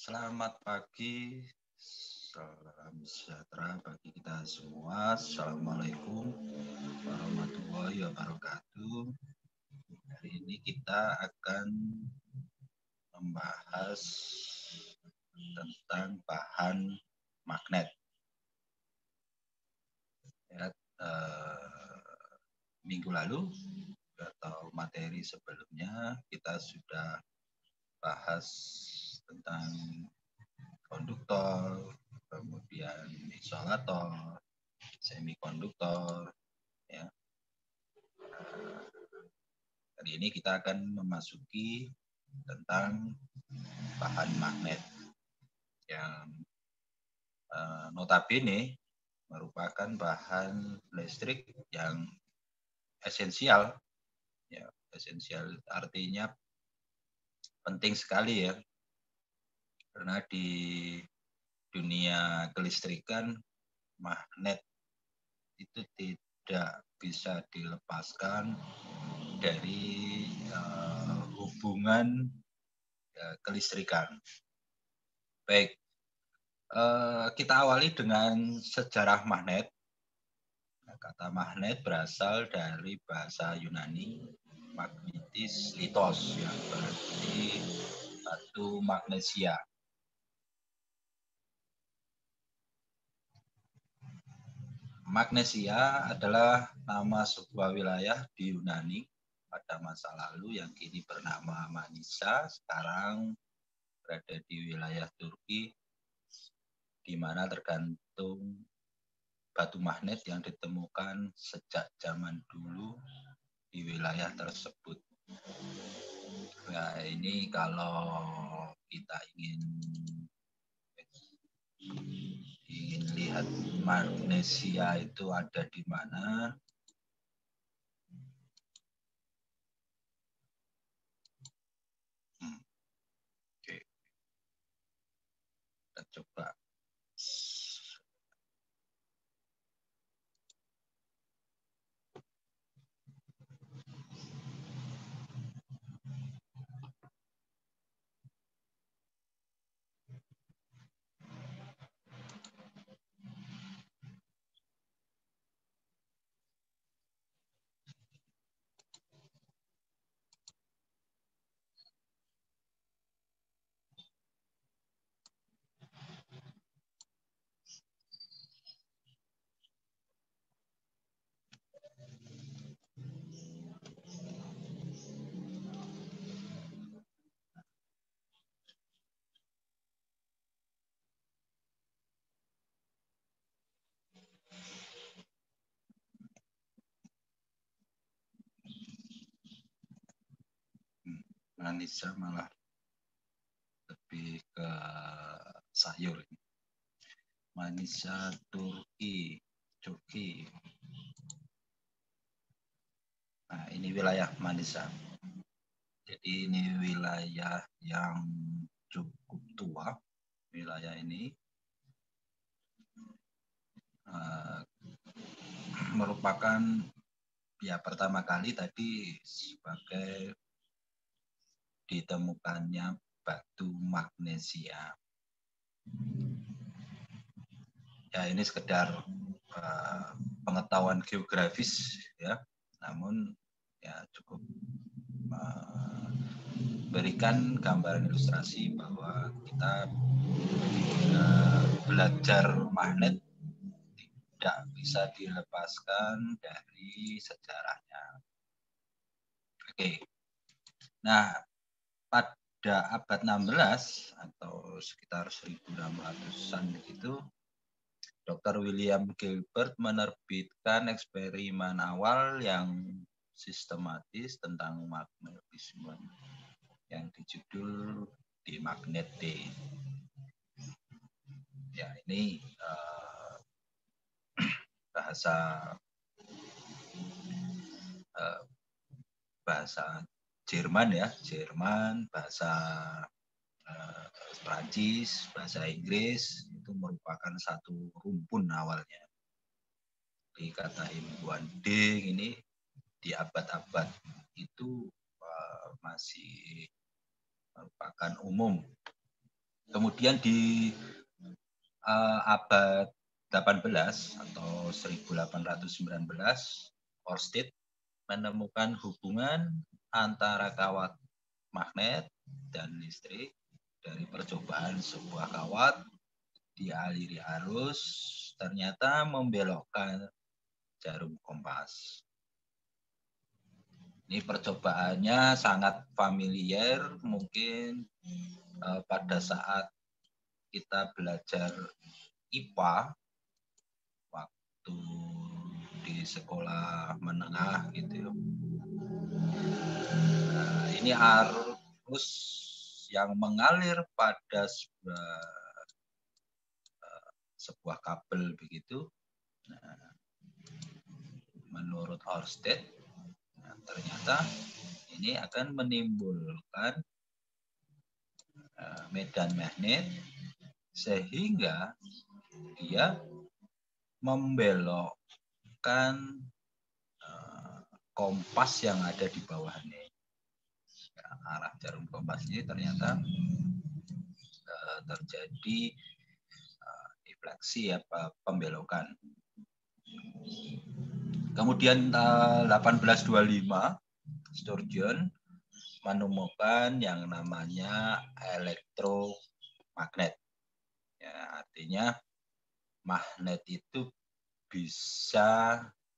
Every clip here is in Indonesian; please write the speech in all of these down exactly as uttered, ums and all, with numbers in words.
Selamat pagi, salam sejahtera bagi kita semua. Assalamualaikum warahmatullahi wabarakatuh. Hari ini kita akan membahas tentang bahan magnet. Ya, eh, minggu lalu atau materi sebelumnya kita sudah bahas tentang konduktor, kemudian isolator, semikonduktor. Ya. Hari ini kita akan memasuki tentang bahan magnet yang eh, notabene merupakan bahan listrik yang esensial. Ya, esensial artinya penting sekali ya, karena di dunia kelistrikan magnet itu tidak bisa dilepaskan dari uh, hubungan uh, kelistrikan. Baik, uh, kita awali dengan sejarah magnet. Kata magnet berasal dari bahasa Yunani magnetis litos, yang berarti batu magnesia. Magnesia adalah nama sebuah wilayah di Yunani pada masa lalu yang kini bernama Manisa, sekarang berada di wilayah Turki, di mana tergantung batu magnet yang ditemukan sejak zaman dulu di wilayah tersebut. Nah, ini kalau kita ingin ingin lihat magnesia itu ada di mana, hmm. Oke, kita coba. Manisa malah lebih ke sayur. Manisa Turki, Turki. Nah, ini wilayah Manisa. Jadi ini wilayah yang cukup tua. Wilayah ini uh, merupakan ya pertama kali tadi sebagai ditemukannya batu magnesia. Ya, ini sekedar uh, pengetahuan geografis ya, namun ya cukup uh, berikan gambaran ilustrasi bahwa kita uh, belajar magnet tidak bisa dilepaskan dari sejarahnya. Oke, nah pada abad enam belas atau sekitar seribu enam ratusan begitu, dokter William Gilbert menerbitkan eksperimen awal yang sistematis tentang magnetisme yang dijudul di magnet D. Ya, ini uh, bahasa uh, bahasa Jerman ya, Jerman, bahasa uh, Prancis, bahasa Inggris, itu merupakan satu rumpun awalnya. Di kata ilmuwan D ini di abad-abad itu uh, masih merupakan umum. Kemudian di uh, abad delapan belas atau seribu delapan ratus sembilan belas, Ørsted menemukan hubungan antara kawat magnet dan listrik dari percobaan sebuah kawat dialiri arus ternyata membelokkan jarum kompas. Ini percobaannya sangat familiar, mungkin uh, pada saat kita belajar I P A waktu di sekolah menengah gitu. Nah, ini arus yang mengalir pada sebuah, uh, sebuah kabel begitu. Nah, menurut Ørsted, nah, ternyata ini akan menimbulkan uh, medan magnet sehingga dia membelokkan uh, kompas yang ada di bawahnya. Ya, arah jarum kompas ini ternyata uh, terjadi uh, defleksi apa pembelokan. Kemudian uh, delapan belas dua puluh lima Sturgeon menemukan yang namanya elektromagnet. Ya, artinya magnet itu bisa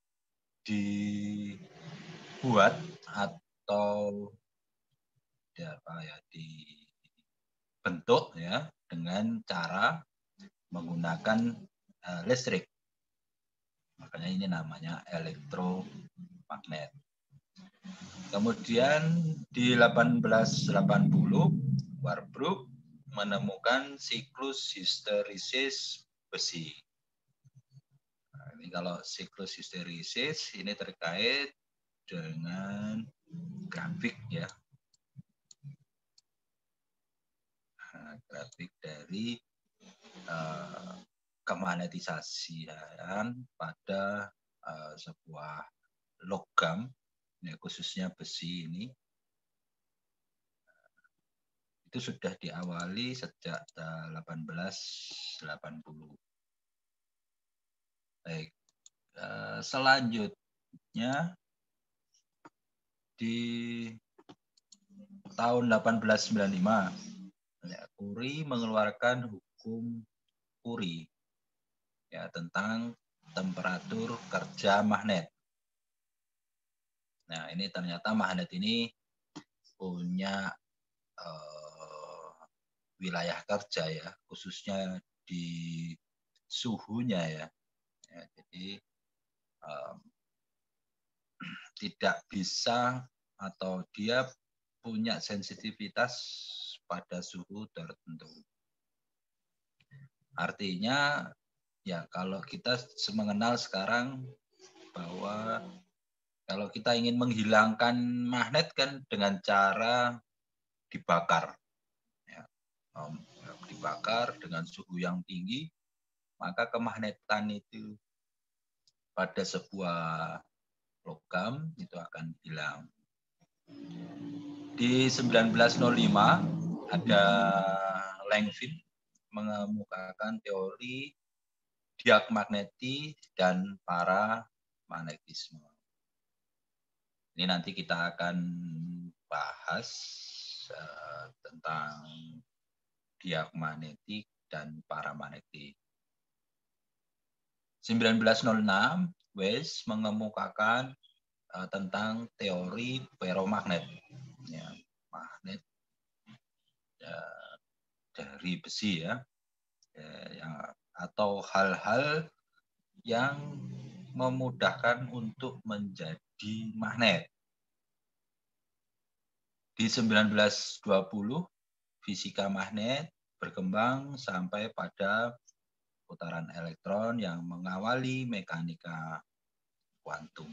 dibuat atau ya, apa ya, dibentuk ya dengan cara menggunakan uh, listrik. Makanya ini namanya elektromagnet. Kemudian di delapan belas delapan puluh, Warburg menemukan siklus histerisis besi. Nah, ini kalau siklus histerisis ini terkait dengan grafik ya. Nah, grafik dari uh, kemagnetisasian pada uh, sebuah logam, ya, khususnya besi ini, itu sudah diawali sejak delapan belas delapan puluh. Baik, uh, selanjutnya di tahun delapan belas sembilan puluh lima, Curie mengeluarkan hukum Curie ya tentang temperatur kerja magnet. Nah, ini ternyata magnet ini punya uh, wilayah kerja ya, khususnya di suhunya ya. Ya jadi um, tidak bisa atau dia punya sensitivitas pada suhu tertentu. Artinya ya kalau kita mengenal sekarang bahwa kalau kita ingin menghilangkan magnet kan dengan cara dibakar. Ya, dibakar dengan suhu yang tinggi, maka kemagnetan itu pada sebuah logam itu akan hilang. Di sembilan belas nol lima ada Langevin mengemukakan teori diamagnetik dan paramagnetisme. Ini nanti kita akan bahas uh, tentang diamagnetik dan paramagnetik. sembilan belas nol enam Weiss mengemukakan uh, tentang teori ferromagnet, ya, magnet uh, dari besi ya, uh, yang atau hal-hal yang memudahkan untuk menjadi magnet. Di sembilan belas dua puluh fisika magnet berkembang sampai pada putaran elektron yang mengawali mekanika kuantum.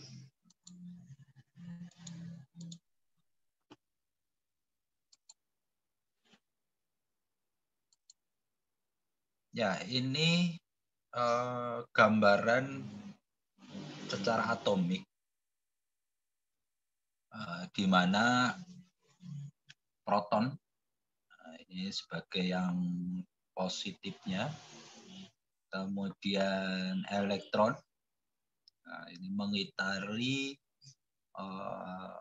Ya, ini eh, gambaran secara atomik eh, di mana proton eh, Ini sebagai yang positifnya. Kemudian elektron, nah, ini mengitari uh,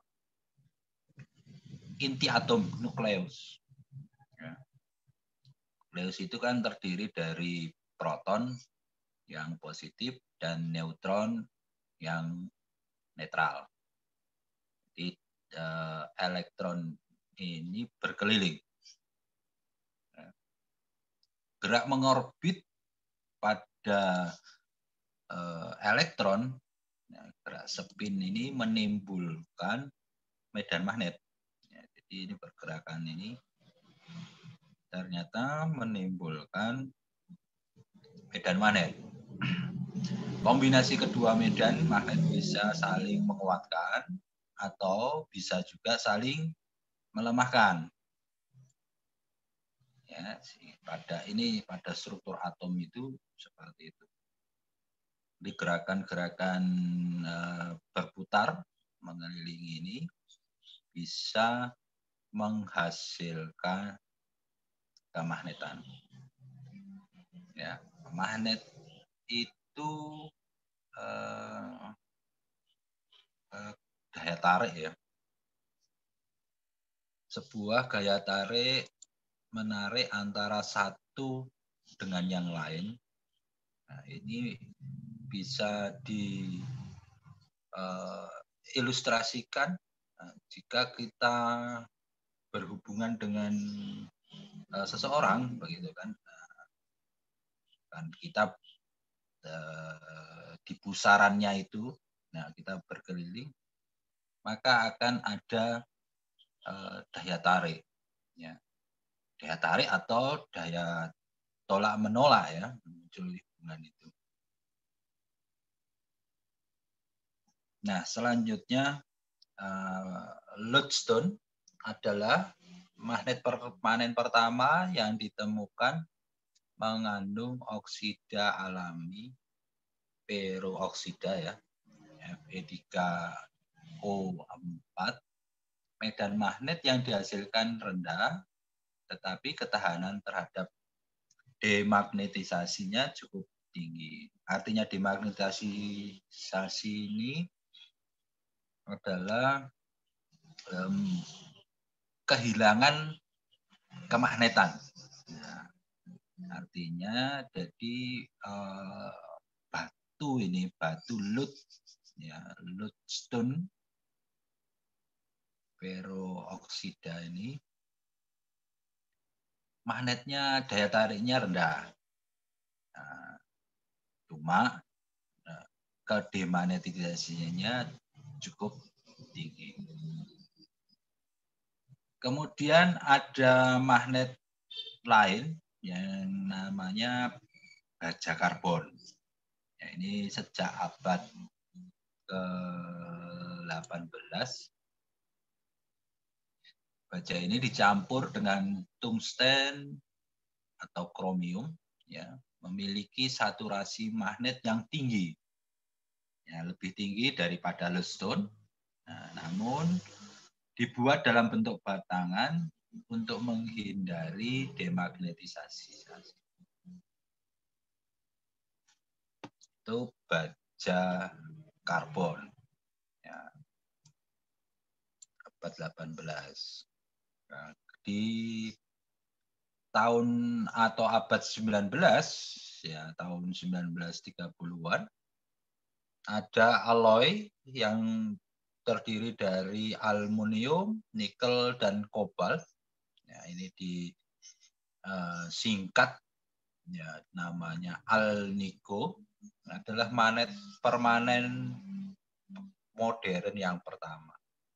inti atom nukleus. Ya. Nukleus itu kan terdiri dari proton yang positif dan neutron yang netral. Jadi uh, elektron ini berkeliling. Ya. Gerak mengorbit pada uh, elektron, ya, gerak spin ini menimbulkan medan magnet. Ya, jadi ini pergerakan ini ternyata menimbulkan medan magnet. Kombinasi kedua medan magnet bisa saling menguatkan atau bisa juga saling melemahkan. Ya, pada ini pada struktur atom itu seperti itu. Di gerakan-gerakan e, berputar mengelilingi ini bisa menghasilkan kemagnetan. Ya, magnet itu eh, eh, gaya tarik ya. Sebuah gaya tarik menarik antara satu dengan yang lain. Nah, ini bisa diilustrasikan uh, jika kita berhubungan dengan uh, seseorang, begitu kan? Uh, kan kita uh, di pusarannya itu, nah kita berkeliling, maka akan ada uh, daya tarik, ya. Daya tarik atau daya tolak menolak ya, muncul hubungan itu. Nah, selanjutnya uh, Lodestone adalah magnet permanen pertama yang ditemukan mengandung oksida alami peroksida ya, Fe tiga O empat. Medan magnet yang dihasilkan rendah, tetapi ketahanan terhadap demagnetisasinya cukup tinggi. Artinya demagnetisasi ini adalah um, kehilangan kemagnetan. Nah, artinya jadi uh, batu ini, batu lut, ya, Lodestone peroksida ini magnetnya daya tariknya rendah. Nah, cuma nah, kedemagnetisasinya cukup tinggi. Kemudian ada magnet lain yang namanya baja karbon. Ya, ini sejak abad ke delapan belas. Baja ini dicampur dengan tungsten atau kromium, ya, memiliki saturasi magnet yang tinggi, ya, lebih tinggi daripada Lodestone. Nah, namun dibuat dalam bentuk batangan untuk menghindari demagnetisasi. Itu baja karbon, ya, abad delapan belas. Nah, di tahun atau abad sembilan belas, ya, tahun sembilan belas tiga puluhan, ada alloy yang terdiri dari aluminium, nikel, dan kobalt. Ya, ini disingkat uh, ya, namanya Alnico. Adalah magnet permanen modern yang pertama.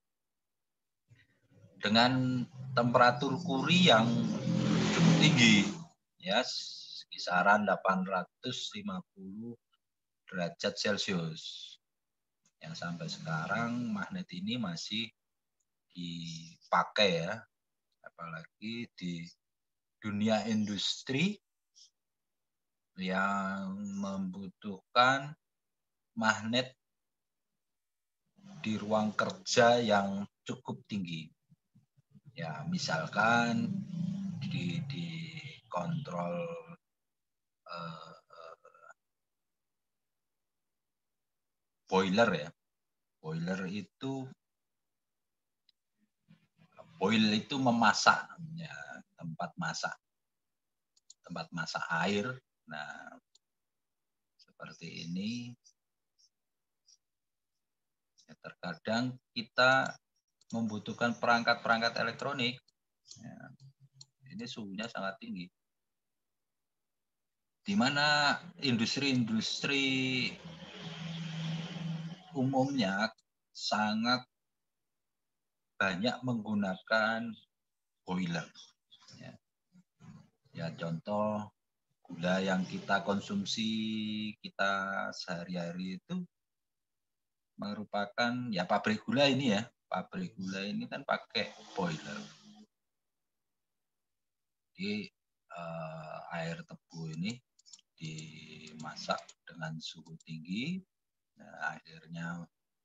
Dengan temperatur Curie yang cukup tinggi, ya, kisaran delapan ratus lima puluh derajat Celcius. Yang sampai sekarang magnet ini masih dipakai ya, apalagi di dunia industri yang membutuhkan magnet di ruang kerja yang cukup tinggi. Ya, misalkan di di dikontrol uh, uh, boiler ya. Boiler itu boil itu memasak, ya, tempat masak, tempat masak air. Nah, seperti ini. Ya, terkadang kita membutuhkan perangkat-perangkat elektronik. Ya, ini suhunya sangat tinggi. Di mana industri-industri umumnya sangat banyak menggunakan boiler. Ya, ya contoh gula yang kita konsumsi kita sehari-hari itu merupakan ya pabrik gula ini ya. Pabrik gula ini kan pakai boiler. Jadi eh, air tebu ini dimasak dengan suhu tinggi, nah, akhirnya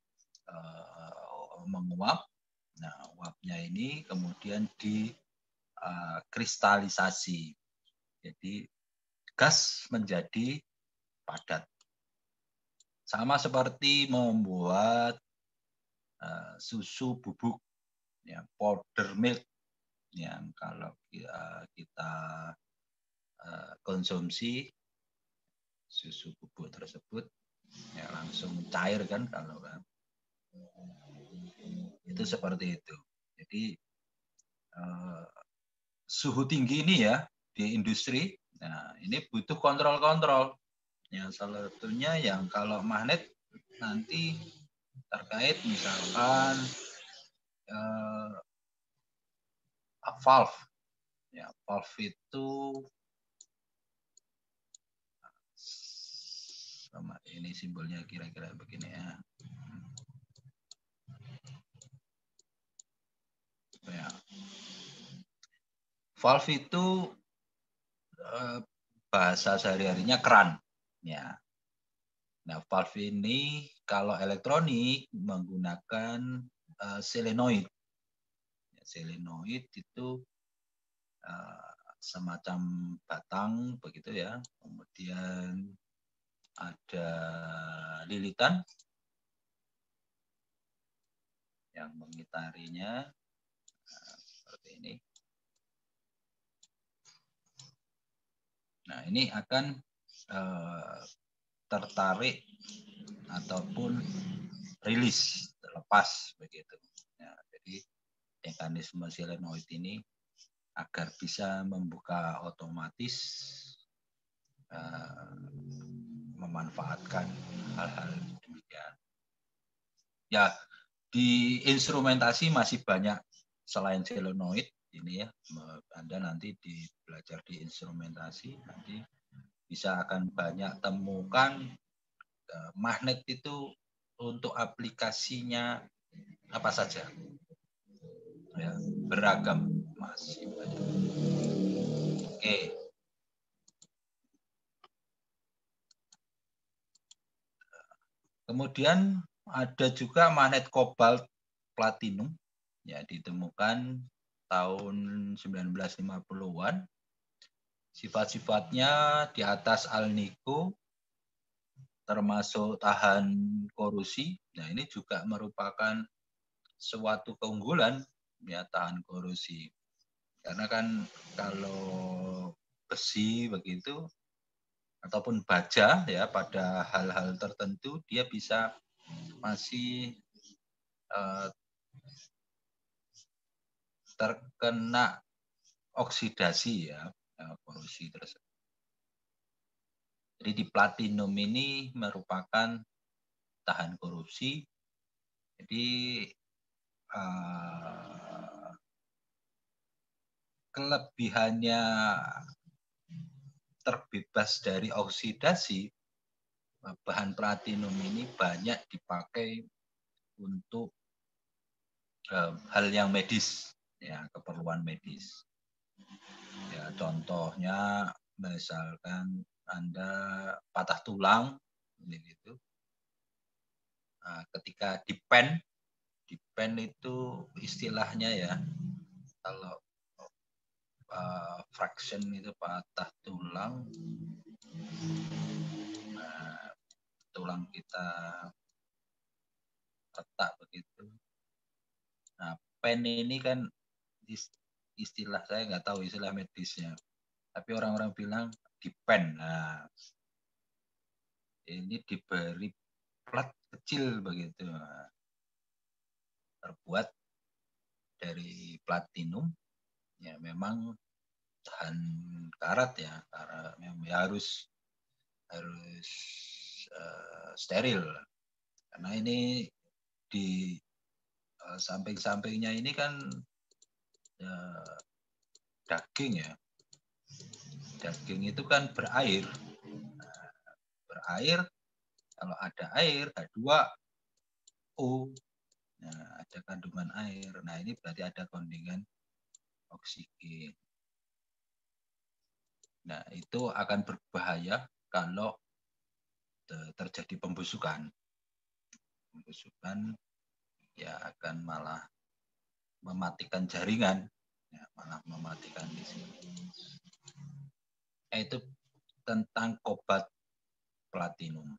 eh, menguap. Nah, uapnya ini kemudian dikristalisasi. Uh, Jadi gas menjadi padat. Sama seperti membuat uh, susu bubuk, ya, powder milk, yang kalau kita, kita uh, konsumsi susu bubuk tersebut, ya, langsung cair kan kalau kan. Itu seperti itu. Jadi uh, suhu tinggi ini ya di industri, nah ini butuh kontrol-kontrol. Ya, salah satunya yang kalau magnet nanti terkait misalkan eh, valve. Ya, valve itu sama ini simbolnya kira-kira begini ya. Ya. Valve itu eh, bahasa sehari-harinya keran. Ya. Nah, valve ini kalau elektronik menggunakan uh, solenoid. Ya, solenoid itu uh, semacam batang begitu ya. Kemudian ada lilitan yang mengitarinya nah, seperti ini. Nah, ini akan uh, tertarik ataupun rilis, terlepas begitu. Ya, jadi mekanisme solenoid ini agar bisa membuka otomatis uh, memanfaatkan hal-hal demikian. Ya, di instrumentasi masih banyak selain solenoid ini ya. Anda nanti di belajar di instrumentasi nanti bisa akan banyak temukan uh, magnet itu untuk aplikasinya apa saja. Ya, beragam masih banyak. Oke. Kemudian ada juga magnet kobalt platinum, ya ditemukan tahun sembilan belas lima puluhan. Sifat-sifatnya di atas alnico, termasuk tahan korosi. Nah, ini juga merupakan suatu keunggulan, ya, tahan korosi. Karena kan kalau besi begitu ataupun baja ya pada hal-hal tertentu dia bisa masih uh, terkena oksidasi ya, korosi tersebut. Jadi di platinum ini merupakan tahan korosi. Jadi uh, kelebihannya terbebas dari oksidasi, bahan platinum ini banyak dipakai untuk uh, hal yang medis, ya, keperluan medis. Ya, contohnya misalkan Anda patah tulang, gitu. Nah, ketika dipen, dipen itu istilahnya ya, kalau uh, fraction itu patah tulang, nah, tulang kita retak begitu. Nah, pen ini kan istilah, saya nggak tahu istilah medisnya, tapi orang-orang bilang di pen. Nah, ini diberi plat kecil begitu, terbuat dari platinum, ya memang tahan karat ya, karena memang harus harus uh, steril, karena ini di uh, samping-sampingnya ini kan uh, daging ya, daging itu kan berair, nah, berair, kalau ada air H dua O, nah, ada kandungan air, nah ini berarti ada kandungan oksigen. Nah, itu akan berbahaya kalau terjadi pembusukan. Pembusukan ya akan malah mematikan jaringan, ya, malah mematikan di sini. Itu tentang obat platinum.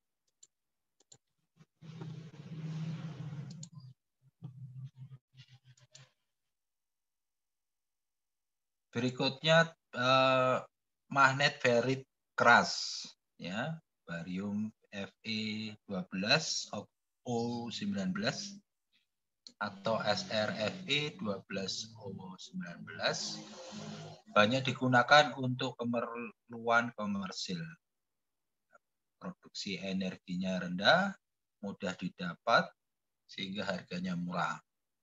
Berikutnya eh, magnet ferit keras, ya, barium Fe dua belas O sembilan belas atau S R Fe dua belas O sembilan belas banyak digunakan untuk keperluan komersil. Produksi energinya rendah, mudah didapat, sehingga harganya murah.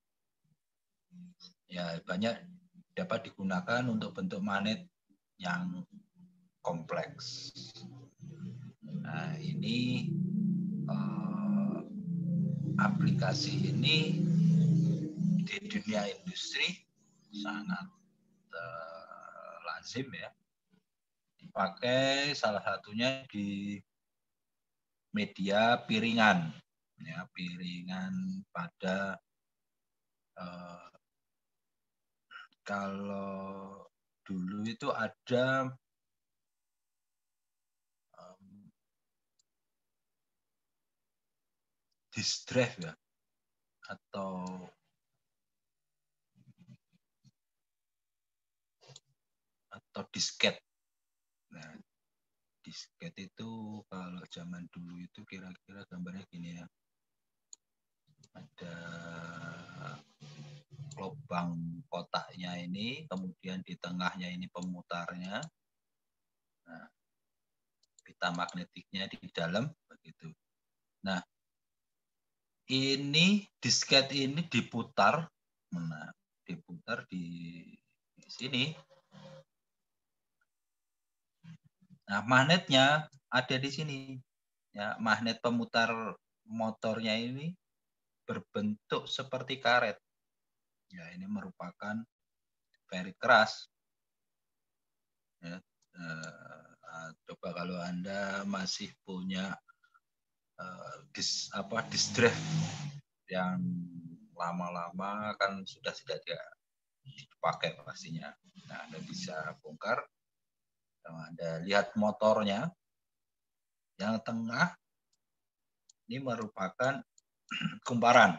Ya, banyak dapat digunakan untuk bentuk magnet yang kompleks. Nah, ini eh, aplikasi ini di dunia industri sangat eh, lazim ya, dipakai salah satunya di media piringan, ya, piringan pada eh, kalau dulu itu ada um, disk drive ya, atau atau disket. Nah, disket itu kalau zaman dulu itu kira-kira gambarnya gini ya, ada lubang kotaknya ini, kemudian di tengahnya ini pemutarnya, nah, pita magnetiknya di dalam begitu. Nah, ini disket ini diputar, nah, diputar di, di sini. Nah, magnetnya ada di sini. Ya, magnet pemutar motornya ini berbentuk seperti karet. Ya, ini merupakan ferit keras. Ya, eh, coba kalau Anda masih punya eh, dis apa disk drive yang lama-lama kan sudah tidak dipakai pastinya. Nah, Anda bisa bongkar. Anda lihat motornya yang tengah ini merupakan kumparan.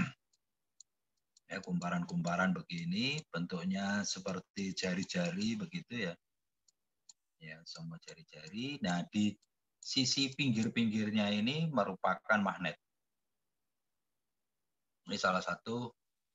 Ya, kumparan-kumparan begini, bentuknya seperti jari-jari begitu ya. Ya, semua jari-jari. Nah, di sisi pinggir-pinggirnya ini merupakan magnet. Ini salah satu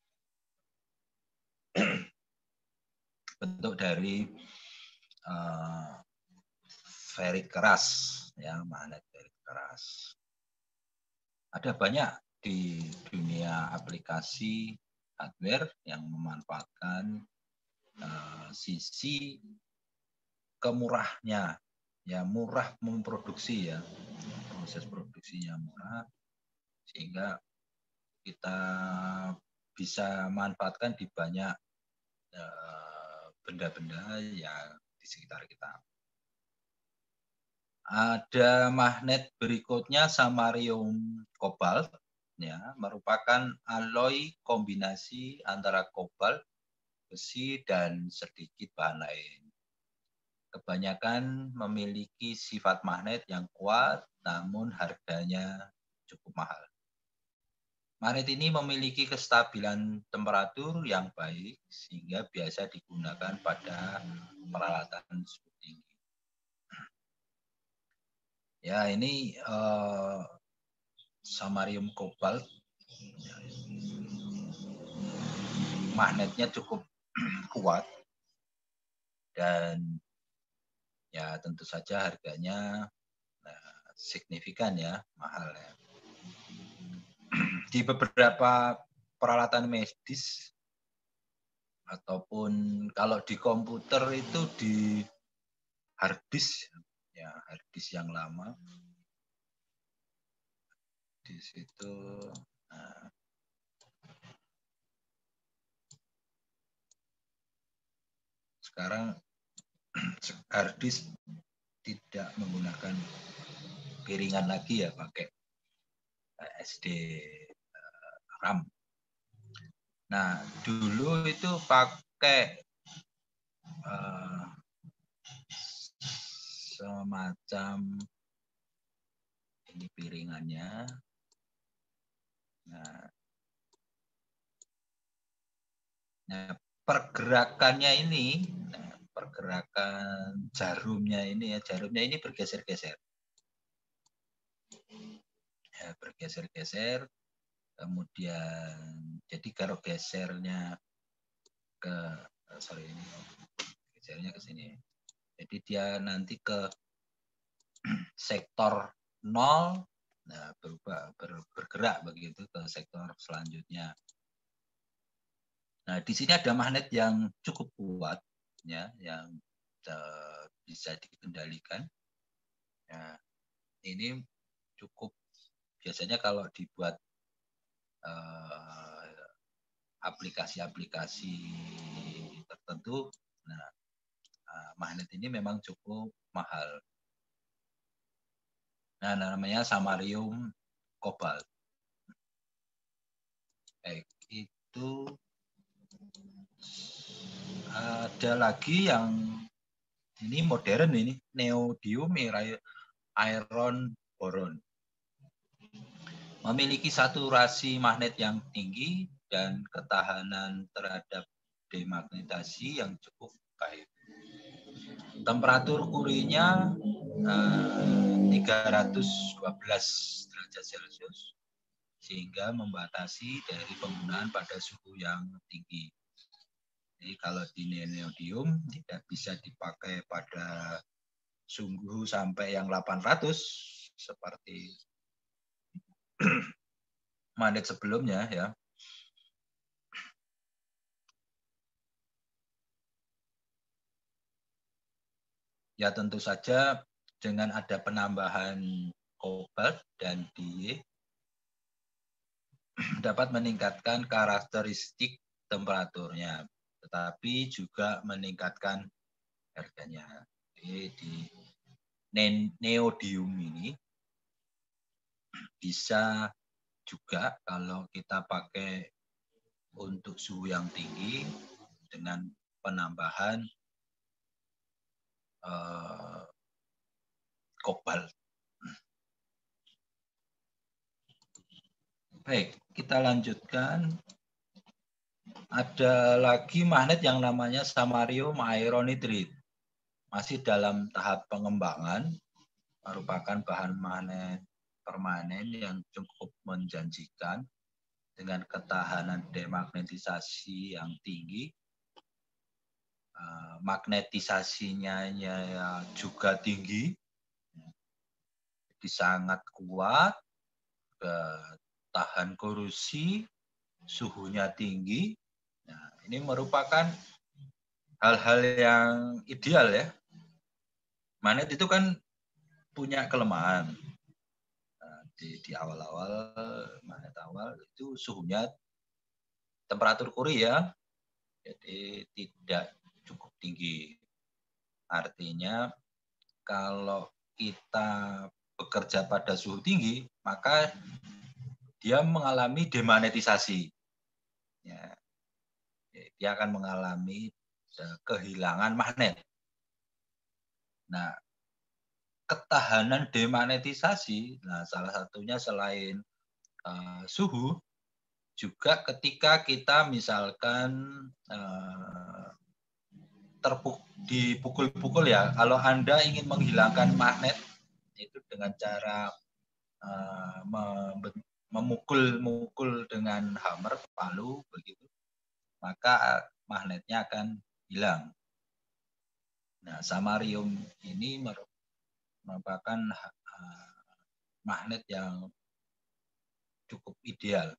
bentuk dari uh, ferit keras, ya, magnet ferit keras. Ada banyak di dunia aplikasi hardware yang memanfaatkan uh, sisi kemurahnya, ya, murah memproduksi ya, proses produksinya murah, sehingga kita bisa manfaatkan di banyak benda-benda uh, yang di sekitar kita. Ada magnet berikutnya samarium kobalt, ya, merupakan alloy kombinasi antara kobalt, besi, dan sedikit bahan lain. Kebanyakan memiliki sifat magnet yang kuat, namun harganya cukup mahal. Magnet ini memiliki kestabilan temperatur yang baik, sehingga biasa digunakan pada peralatan suhu tinggi. Ya, ini uh, samarium kobalt. Magnetnya cukup kuat dan ya tentu saja harganya nah, signifikan ya, mahal ya. Di beberapa peralatan medis ataupun kalau di komputer itu di hard disk ya, hard disk yang lama di situ. Nah, sekarang hard disk tidak menggunakan piringan lagi ya, pakai S D RAM. Nah, dulu itu pakai uh, semacam ini piringannya. Nah, nah pergerakannya ini, nah, pergerakan jarumnya ini ya, jarumnya ini bergeser-geser. Ya, bergeser-geser. Kemudian jadi kalau gesernya ke sorry ini gesernya ke sini. Jadi dia nanti ke sektor nol, nah berubah ber, bergerak begitu ke sektor selanjutnya. Nah, di sini ada magnet yang cukup kuat ya, yang uh, bisa dikendalikan. Nah, ini cukup biasanya kalau dibuat uh, aplikasi-aplikasi tertentu, nah uh, magnet ini memang cukup mahal. Nah, namanya samarium kobalt. Baik, itu ada lagi yang ini modern ini, neodymium iron boron. Memiliki saturasi magnet yang tinggi dan ketahanan terhadap demagnetasi yang cukup baik. Temperatur kurinya eh, tiga ratus dua belas derajat Celcius, sehingga membatasi dari penggunaan pada suhu yang tinggi. Jadi kalau di neodymium tidak bisa dipakai pada suhu sampai yang delapan ratus seperti magnet sebelumnya ya. Ya tentu saja dengan ada penambahan kobalt dan di dapat meningkatkan karakteristik temperaturnya, tetapi juga meningkatkan harganya. Jadi di neodymium ini bisa juga kalau kita pakai untuk suhu yang tinggi dengan penambahan uh, kobalt. Baik, kita lanjutkan. Ada lagi magnet yang namanya samarium iron nitride. Masih dalam tahap pengembangan, merupakan bahan magnet permanen yang cukup menjanjikan dengan ketahanan demagnetisasi yang tinggi. Magnetisasinya juga tinggi, jadi sangat kuat, tahan korosi, suhunya tinggi. Nah, ini merupakan hal-hal yang ideal ya. Magnet itu kan punya kelemahan. Nah, di, di awal-awal, magnet awal itu suhunya temperatur kuri ya, jadi tidak cukup tinggi. Artinya kalau kita bekerja pada suhu tinggi, maka dia mengalami demagnetisasi. Ya. dia akan mengalami kehilangan magnet. Nah, ketahanan demagnetisasi, nah salah satunya selain uh, suhu, juga ketika kita misalkan uh, terpuk dipukul-pukul ya, kalau Anda ingin menghilangkan magnet itu dengan cara uh, memukul-mukul dengan hammer, palu begitu, maka magnetnya akan hilang. Nah, samarium ini merupakan uh, magnet yang cukup ideal.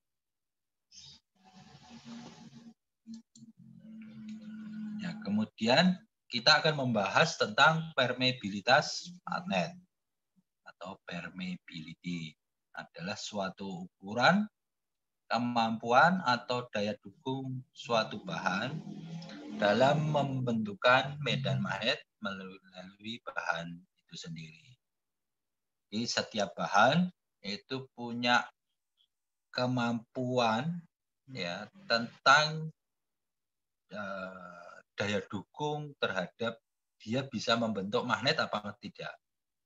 Ya, kemudian kita akan membahas tentang permeabilitas magnet atau permeability. Adalah suatu ukuran kemampuan atau daya dukung suatu bahan dalam membentukkan medan magnet melalui bahan itu sendiri. Jadi setiap bahan itu punya kemampuan ya tentang uh, daya dukung terhadap dia bisa membentuk magnet apa tidak.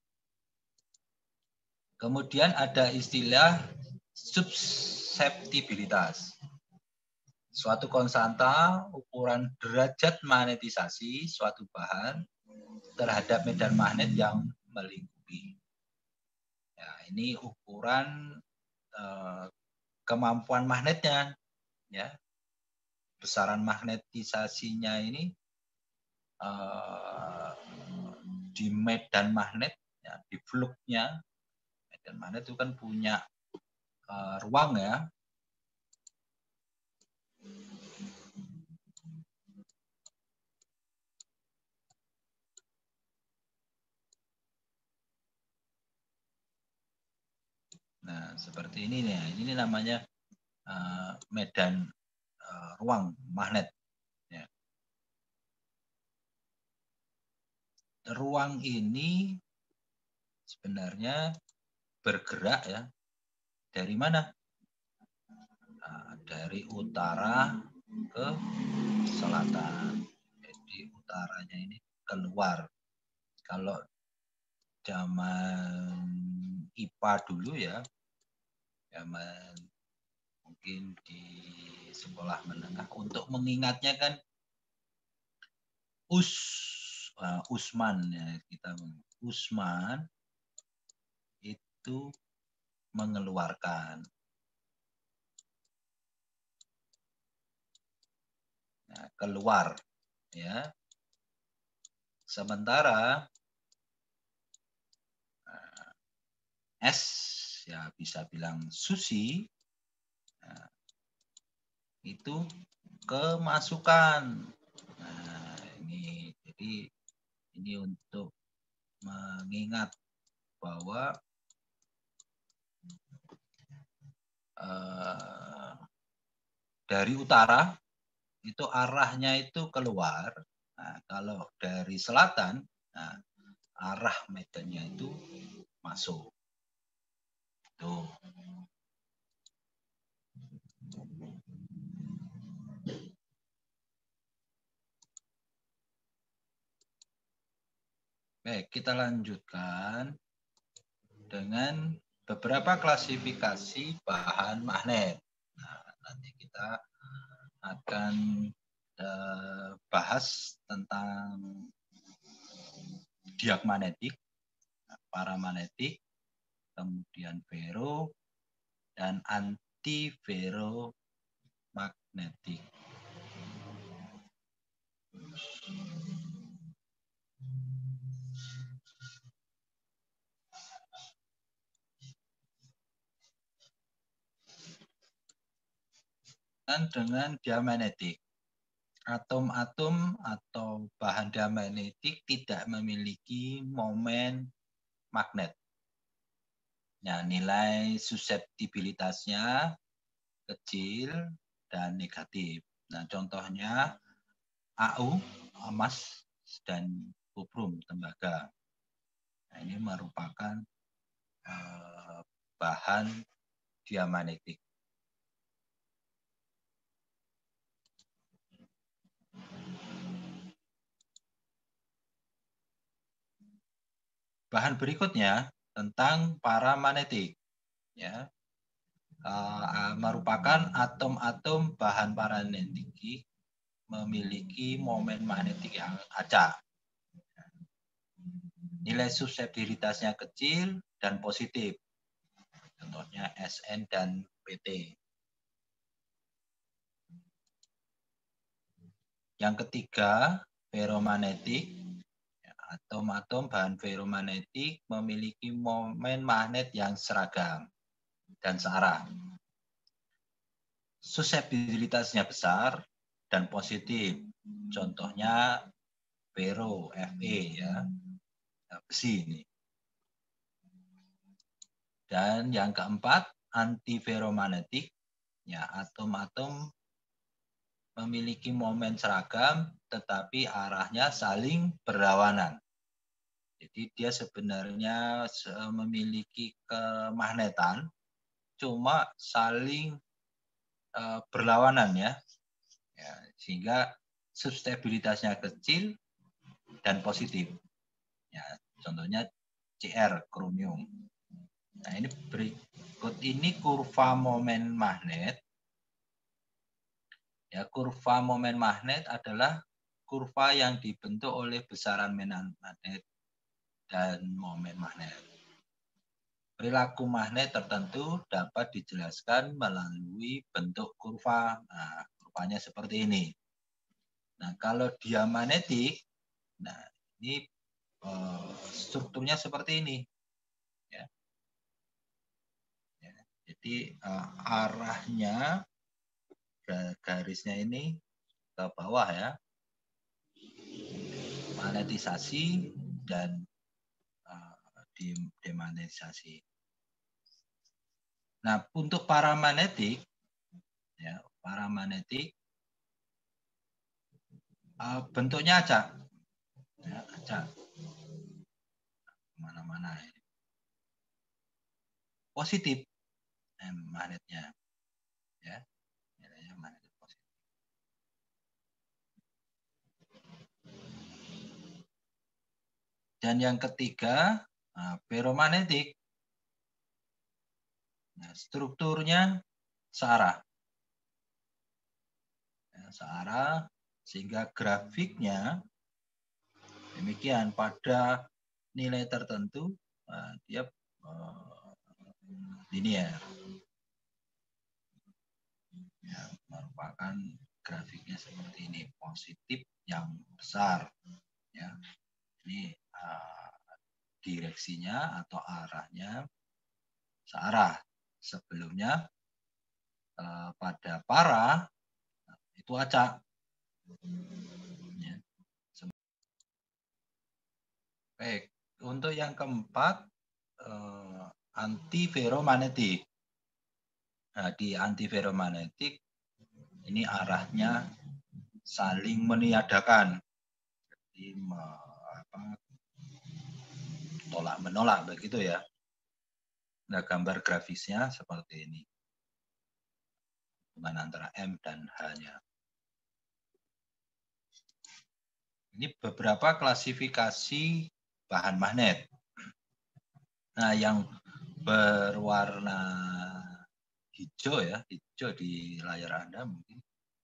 Kemudian ada istilah susceptibilitas. Suatu konstanta ukuran derajat magnetisasi suatu bahan terhadap medan magnet yang melingkupi. Ya, ini ukuran eh, kemampuan magnetnya, ya. Besaran magnetisasinya ini eh, di medan magnet, ya, di fluknya. Medan magnet itu kan punya uh, ruang ya. Nah, seperti ini nih. Ini namanya uh, medan uh, ruang magnet. Ya. Ruang ini sebenarnya bergerak ya. Dari mana? Nah, dari utara ke selatan. Jadi utaranya ini keluar. Kalau zaman I P A dulu ya, zaman mungkin di sekolah menengah, untuk mengingatnya kan Us uh, Usman ya, kita Usman itu mengeluarkan. Nah, keluar ya. Sementara uh, S ya bisa bilang Susi, nah, itu kemasukan. Nah, ini jadi ini untuk mengingat bahwa uh, dari utara itu arahnya itu keluar. Nah, kalau dari selatan, nah, arah medannya itu masuk. Tuh. Baik, kita lanjutkan dengan beberapa klasifikasi bahan magnet. Nah, nanti kita akan eh, bahas tentang diamagnetik, paramagnetik, kemudian fero, dan antiferomagnetik. Dan dengan diamagnetik, atom-atom atau bahan diamagnetik tidak memiliki momen magnet. Nah, nilai susceptibilitasnya kecil dan negatif. Nah, contohnya A U, emas, dan kuprum, tembaga. Nah, ini merupakan eh, bahan diamagnetik. bahan berikutnya tentang paramagnetik, ya, uh, merupakan atom-atom bahan paramagnetik memiliki momen magnetik yang acak. Nilai suseptibilitasnya kecil dan positif. Contohnya S N dan P T. Yang ketiga, ferromagnetik. Atom-atom bahan ferromagnetik memiliki momen magnet yang seragam dan searah. Suseptibilitasnya besar dan positif. Contohnya ferro, Fe, ya, besi ini. Dan yang keempat, antiferromagnetik. Ya, atom-atom memiliki momen seragam, tetapi arahnya saling berlawanan. Jadi dia sebenarnya memiliki kemagnetan, cuma saling uh, berlawanan ya. Ya, sehingga suseptibilitasnya kecil dan positif. Ya, contohnya C R, kromium. Nah, ini berikut ini kurva momen magnet. Ya, kurva momen magnet adalah kurva yang dibentuk oleh besaran magnet dan momen magnet. Perilaku magnet tertentu dapat dijelaskan melalui bentuk kurva. Nah, kurvanya seperti ini. Nah, kalau diamagnetik, nah ini uh, strukturnya seperti ini. Ya. Ya, jadi uh, arahnya garisnya ini ke bawah ya, magnetisasi dan uh, demagnetisasi. Nah, untuk paramagnetik, ya, paramagnetik uh, bentuknya acak, ya, acak, mana-mana ini. Positif eh, magnetnya, ya, nilainya magnet positif. Dan yang ketiga, nah, ferromagnetik. Nah, strukturnya searah. Ya, searah sehingga grafiknya demikian pada nilai tertentu nah, dia uh, linear. Ya, merupakan grafiknya seperti ini, positif yang besar. Ya, ini uh, direksinya atau arahnya searah. Sebelumnya uh, pada para itu acak. Ya. Baik, untuk yang keempat uh, antiferromagnetik. Nah, di antiferromagnetik ini arahnya saling meniadakan. Jadi apa, tolak menolak begitu ya. Nah, gambar grafisnya seperti ini. Hubungan antara M dan H-nya. Ini beberapa klasifikasi bahan magnet. Nah, yang berwarna hijau ya, hijau di layar Anda mungkin.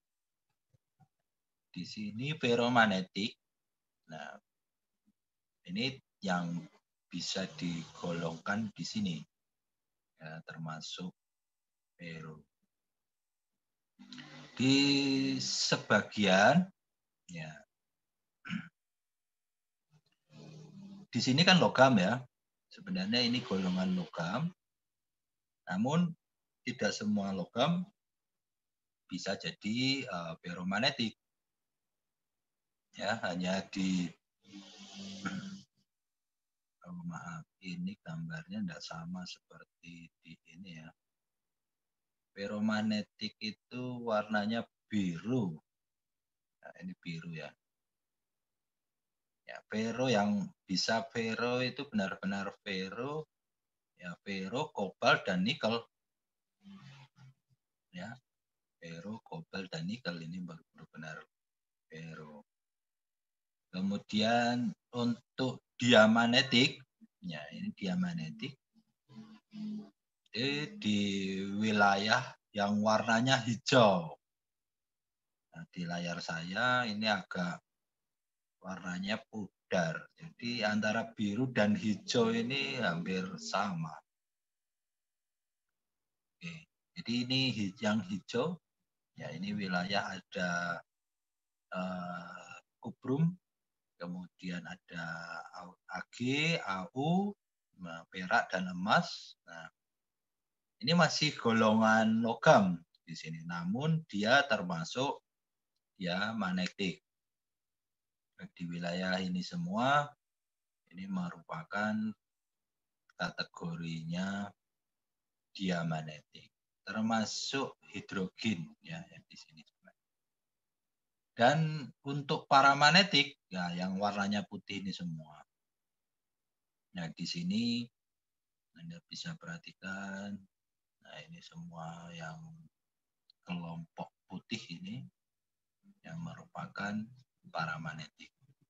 Di sini ferromagnetik. Nah, ini yang bisa digolongkan di sini. Ya, termasuk ferro. Di sebagian ya. Di sini kan logam ya. Sebenarnya ini golongan logam. Namun tidak semua logam bisa jadi uh, ferromagnetik. Ya, hanya di oh, maaf, ini gambarnya tidak sama seperti di ini ya. Ferromagnetik itu warnanya biru. Nah, ini biru ya. Ya, ferro yang bisa ferro itu benar-benar ferro, ya ferro, kobalt dan nikel. Ya, ferro, kobalt dan nikel ini benar-benar ferro. Kemudian untuk diamagnetik, Ya, ini diamagnetik. Ini di wilayah yang warnanya hijau. Nah, di layar saya ini agak warnanya pudar. Jadi antara biru dan hijau ini hampir sama. Oke. Jadi ini yang hijau, ya ini wilayah ada uh, kubrum, kemudian ada A G, A U, perak dan emas. Nah, ini masih golongan logam di sini, namun dia termasuk ya magnetik. Di wilayah ini semua ini merupakan kategorinya diamagnetik, termasuk hidrogen ya yang di sini. Dan untuk paramagnetik ya yang warnanya putih ini semua. Nah, di sini Anda bisa perhatikan, nah ini semua yang kelompok putih ini yang merupakan paramagnetik.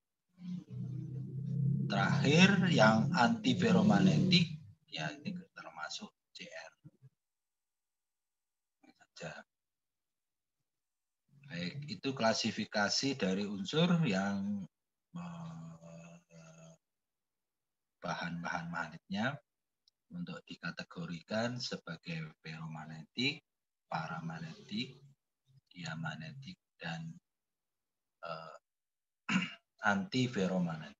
Terakhir yang antiferomagnetik ya ini termasuk C R. Saja. Baik, itu klasifikasi dari unsur yang bahan-bahan magnetnya untuk dikategorikan sebagai feromagnetik, paramagnetik, diamagnetik, dan uh, antiferomagnetik.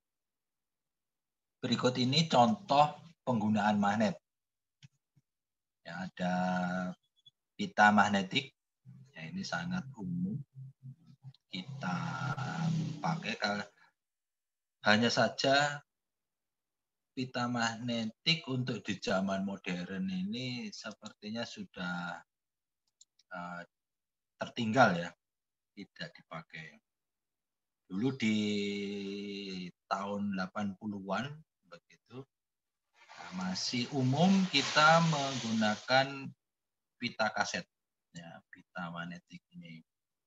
Berikut ini contoh penggunaan magnet. Ya, ada pita magnetik, ya ini sangat umum kita pakai. Hanya saja pita magnetik untuk di zaman modern ini sepertinya sudah uh, tertinggal ya, tidak dipakai. Dulu di tahun delapan puluhan begitu masih umum kita menggunakan pita kaset, ya, pita magnetik ini.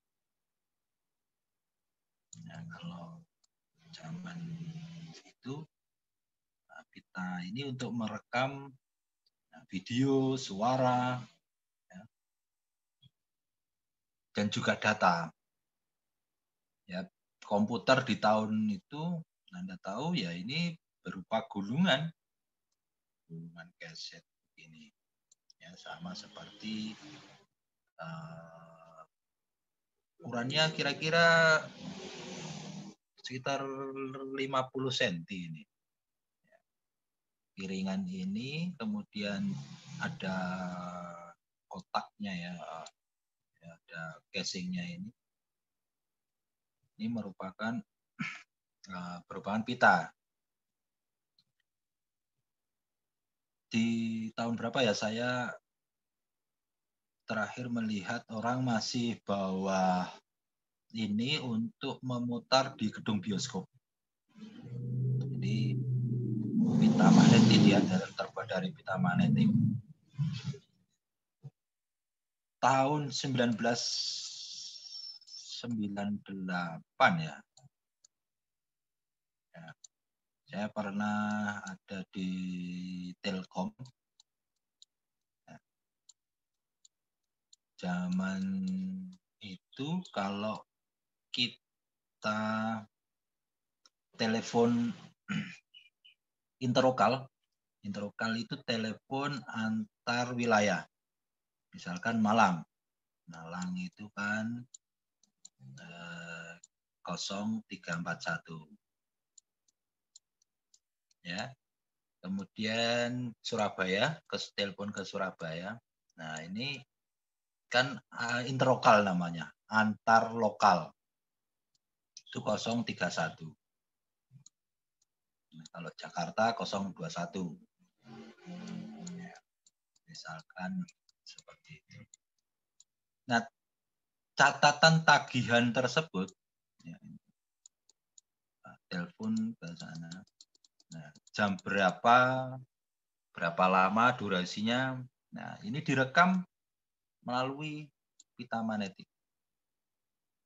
Ya, kalau zaman itu pita ini untuk merekam video, suara, ya, dan juga data. Ya, komputer di tahun itu Anda tahu ya ini berupa gulungan, gulungan kaset ini. Ya, sama seperti uh, ukurannya kira-kira sekitar lima puluh sentimeter ini. Piringan ini kemudian ada kotaknya ya, ada casingnya ini. Ini merupakan uh, merupakan pita. Di tahun berapa ya saya terakhir melihat orang masih bawa ini untuk memutar di gedung bioskop. Jadi pita magnetik ya, terbuat dari pita magnetik. Tahun sembilan belas sembilan puluh delapan ya. Ya. Saya pernah ada di Telkom. Ya. Zaman itu kalau kita telepon interlokal, interlokal itu telepon antar wilayah. Misalkan Malang. Malang itu kan eh, nol tiga empat satu. Ya. Kemudian Surabaya, ke telepon ke Surabaya. Nah, ini kan uh, interlokal namanya, antar lokal. Itu nol tiga satu. Nah, kalau Jakarta nol dua satu. Ya, misalkan seperti itu. Nah, catatan tagihan tersebut, ya, nah, telepon ke sana. Nah, jam berapa, berapa lama durasinya. Nah, ini direkam melalui pita magnetik.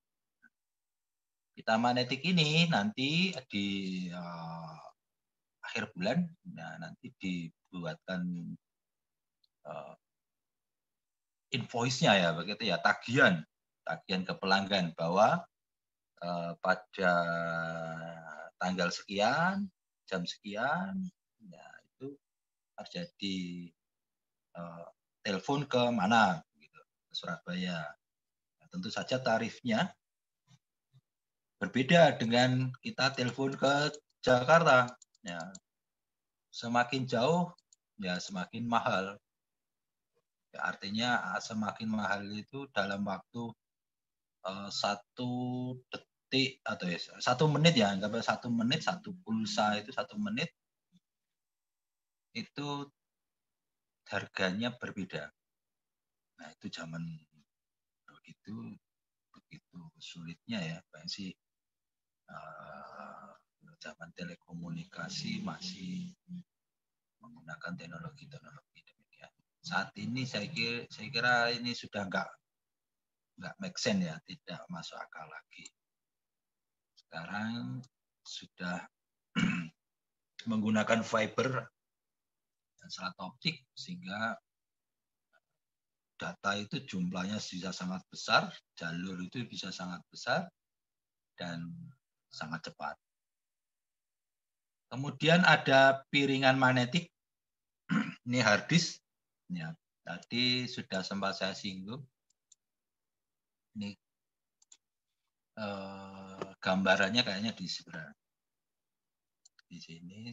Pita magnetik ini nanti di uh, akhir bulan, nah nanti dibuatkan uh, invoice-nya ya, begitu ya, tagihan, tagihan ke pelanggan bahwa uh, pada tanggal sekian, jam sekian, ya itu terjadi uh, telepon ke mana, gitu, ke Surabaya. Nah, tentu saja tarifnya berbeda dengan kita telepon ke Jakarta. Ya, semakin jauh, ya semakin mahal. Ya, artinya semakin mahal itu dalam waktu uh, satu detik atau ya satu menit ya, anggap satu menit satu pulsa itu satu menit itu harganya berbeda. Nah itu zaman begitu begitu sulitnya ya, Pak sih. Uh, zaman telekomunikasi masih menggunakan teknologi-teknologi demikian. Saat ini saya kira, saya kira ini sudah enggak enggak make sense ya, tidak masuk akal lagi. Sekarang sudah menggunakan fiber dan serat optik sehingga data itu jumlahnya bisa sangat besar, jalur itu bisa sangat besar dan sangat cepat. Kemudian ada piringan magnetik, ini hard disk. Ya, tadi sudah sempat saya singgung. Ini eh, gambarannya kayaknya di sebelah di sini.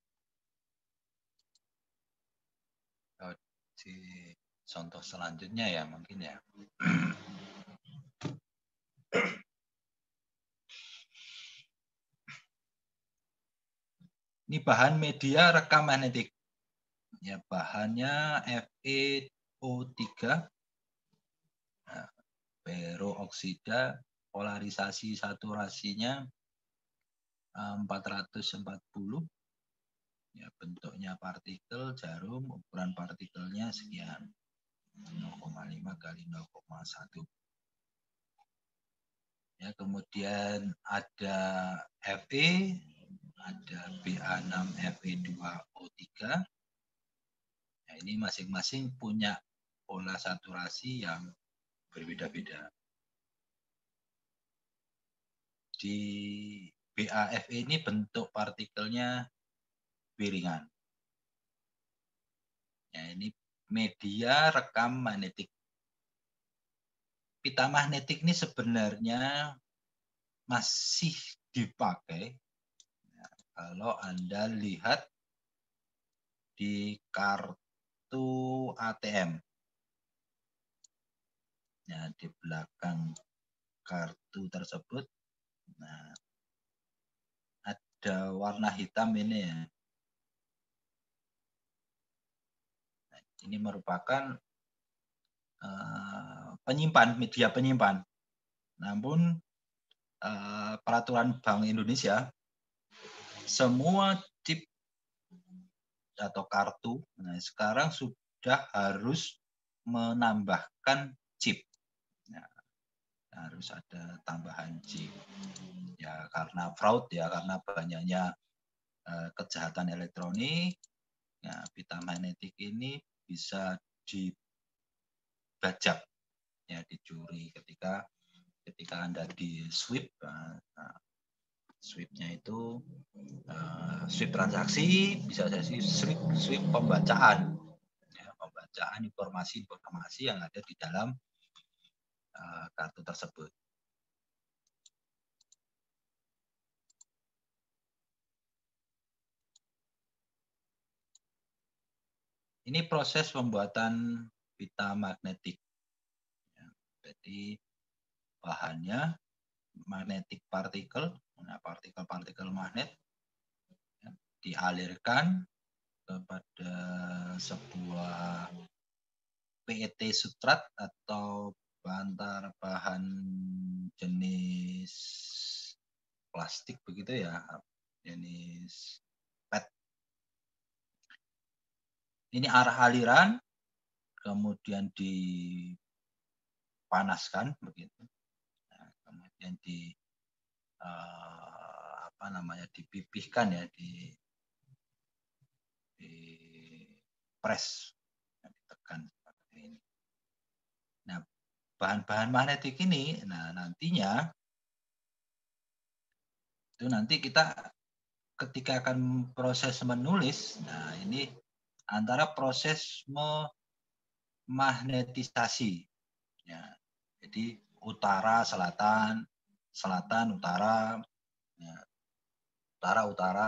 Oh, di contoh selanjutnya ya mungkin ya. Ini bahan media rekam magnetik. Ya, bahannya F e O tiga, nah, peroksida, polarisasi saturasinya empat ratus empat puluh. Ya, bentuknya partikel jarum, ukuran partikelnya sekian, nol koma lima kali nol koma satu. Ya, kemudian ada Fe, ada B A enam F e dua O tiga. Nah, ini masing-masing punya pola saturasi yang berbeda-beda. Di B A F E ini bentuk partikelnya piringan. Ya, ini media rekam magnetik. Pita magnetik ini sebenarnya masih dipakai ya, kalau Anda lihat di kartu A T M. Ya, di belakang kartu tersebut, nah, ada warna hitam ini ya. Nah, ini merupakan uh, penyimpan, media penyimpan. Namun uh, peraturan Bank Indonesia, semua chip atau kartu, nah, sekarang sudah harus menambahkan chip. Nah, harus ada tambahan chip. Ya karena fraud ya, karena banyaknya uh, kejahatan elektronik. Nah, pita magnetik ini bisa dibajak, ya dicuri ketika ketika Anda di sweep. Nah, sweep-nya itu uh, sweep transaksi, bisa jadi sweep sweep pembacaan, ya, pembacaan informasi-informasi yang ada di dalam uh, kartu tersebut. Ini proses pembuatan pita magnetik. Ya, jadi bahannya magnetic particle, nah, partikel-partikel magnet ya, dialirkan kepada sebuah P E T substrat atau bahan bahan jenis plastik begitu ya, jenis P E T. Ini arah aliran, kemudian dipanaskan begitu, nah, kemudian di uh, apa namanya dipipihkan ya, di di press, ditekan seperti ini. Nah, bahan-bahan magnetik ini, nah nantinya itu nanti kita ketika akan proses menulis, nah ini antara proses memagnetisasi, ya, jadi utara, selatan, selatan, utara, ya, utara, utara,